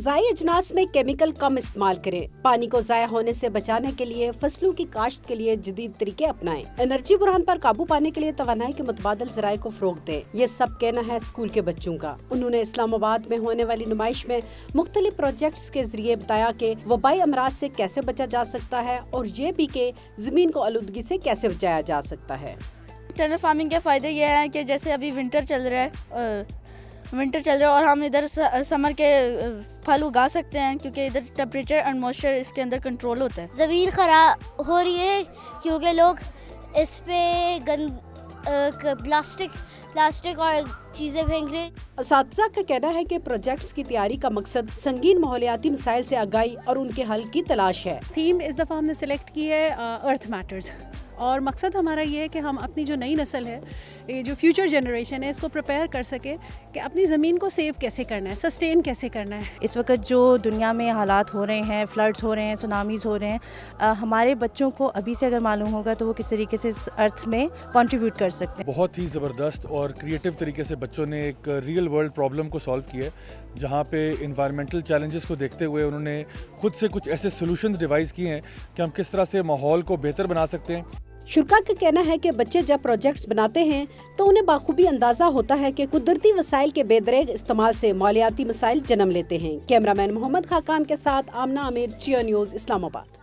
फ़ज़ाई अजनास में केमिकल कम इस्तेमाल करें। पानी को ज़ाया होने से बचाने के लिए फसलों की काश्त के लिए जदीद तरीके अपनाएं। एनर्जी बुरहान पर काबू पाने के लिए तवानाई के मुतबादिल ज़राए को फ़रोग़ दें। ये सब कहना है स्कूल के बच्चों का। उन्होंने इस्लामाबाद में होने वाली नुमाइश में मुख्तलिफ प्रोजेक्ट्स के जरिए बताया कि वबाई अमराज से कैसे बचा जा सकता है और ये भी कि ज़मीन को आलूदगी से कैसे बचाया जा सकता है। टनल फार्मिंग के फ़ायदे ये हैं कि जैसे अभी विंटर चल रहा है और हम इधर समर के फल उगा सकते हैं क्योंकि इधर टेम्परेचर एंड मॉइस्चर इसके अंदर कंट्रोल होता है। ज़मीन ख़राब हो रही है क्योंकि लोग इस पे प्लास्टिक और चीज़ें फेंक रहे हैं। असातिज़ा का कहना है कि प्रोजेक्ट्स की तैयारी का मकसद संगीन माहौलियाती मसाइल से आगाही और उनके हल की तलाश है। थीम इस दफ़ा हमने सिलेक्ट की है अर्थ मैटर्स, और मकसद हमारा ये है कि हम अपनी जो नई नस्ल है, ये जो फ्यूचर जनरेशन है, इसको प्रिपेयर कर सके कि अपनी ज़मीन को सेव कैसे करना है, सस्टेन कैसे करना है। इस वक्त जो दुनिया में हालात हो रहे हैं, फ्लड्स हो रहे हैं, सुनामीज़ हो रहे हैं, हमारे बच्चों को अभी से अगर मालूम होगा तो वो किस तरीके से इस अर्थ में कंट्रीब्यूट कर सकते हैं। बहुत ही ज़बरदस्त और क्रिएटिव तरीके से बच्चों ने एक रियल वर्ल्ड प्रॉब्लम को सॉल्व किया है, जहाँ पे इन्वायरमेंटल चैलेंजेस को देखते हुए उन्होंने खुद से कुछ ऐसे सोल्यूशंस डिवाइस किए हैं कि हम किस तरह से माहौल को बेहतर बना सकते हैं। शुरा का कहना है कि बच्चे जब प्रोजेक्ट्स बनाते हैं तो उन्हें बाखूबी अंदाजा होता है कि कुदरती वसाइल के बेदरेग इस्तेमाल से माहौलियाती मसाइल जन्म लेते हैं। कैमरामैन मोहम्मद खाकान के साथ आमना आमिर, जियो न्यूज़, इस्लामाबाद।